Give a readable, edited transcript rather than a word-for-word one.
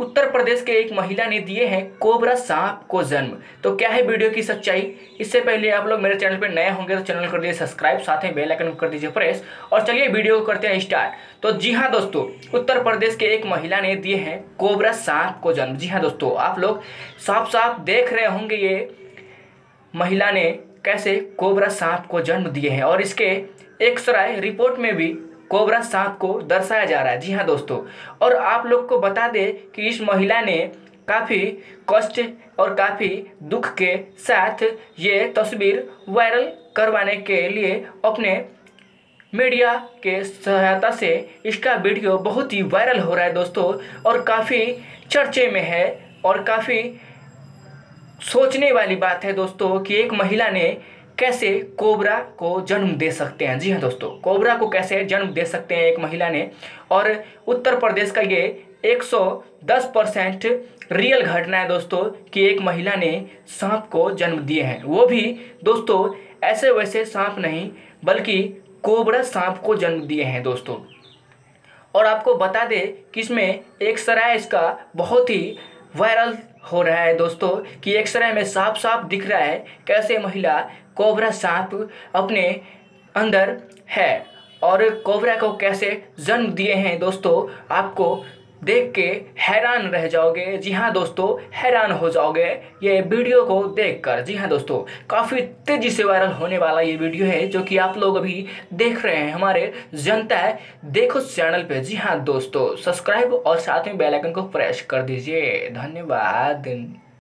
उत्तर प्रदेश के एक महिला ने दिए हैं कोबरा सांप को जन्म। तो क्या है वीडियो की सच्चाई? इससे पहले आप लोग मेरे चैनल पर नए होंगे तो चैनल कर दीजिए सब्सक्राइब, साथ में बेल आइकन कर दीजिए प्रेस, और चलिए वीडियो को करते हैं स्टार्ट। तो जी हाँ दोस्तों, उत्तर प्रदेश के एक महिला ने दिए हैं कोबरा सांप को जन्म। जी हाँ दोस्तों, आप लोग साफ साफ देख रहे होंगे ये महिला ने कैसे कोबरा सांप को जन्म दिए हैं, और इसके एक्सरे रिपोर्ट में भी कोबरा सांप को दर्शाया जा रहा है। जी हाँ दोस्तों, और आप लोग को बता दें कि इस महिला ने काफ़ी कष्ट और काफ़ी दुख के साथ ये तस्वीर वायरल करवाने के लिए अपने मीडिया के सहायता से इसका वीडियो बहुत ही वायरल हो रहा है दोस्तों, और काफ़ी चर्चे में है। और काफ़ी सोचने वाली बात है दोस्तों कि एक महिला ने कैसे कोबरा को जन्म दे सकते हैं। जी हाँ दोस्तों, कोबरा को कैसे जन्म दे सकते हैं एक महिला ने, और उत्तर प्रदेश का ये 110% रियल घटना है दोस्तों कि एक महिला ने सांप को जन्म दिए हैं। वो भी दोस्तों ऐसे वैसे सांप नहीं, बल्कि कोबरा सांप को जन्म दिए हैं दोस्तों। और आपको बता दें कि इसमें एक्सरे इसका बहुत ही वायरल हो रहा है दोस्तों कि एक्सरे में साफ साफ दिख रहा है कैसे महिला कोबरा सांप अपने अंदर है, और कोबरा को कैसे जन्म दिए हैं दोस्तों। आपको देख के हैरान रह जाओगे। जी हाँ दोस्तों, हैरान हो जाओगे ये वीडियो को देखकर। जी हाँ दोस्तों, काफ़ी तेज़ी से वायरल होने वाला ये वीडियो है जो कि आप लोग अभी देख रहे हैं हमारे जनता है देखो चैनल पे। जी हाँ दोस्तों, सब्सक्राइब और साथ में बेल आइकन को प्रेस कर दीजिए। धन्यवाद।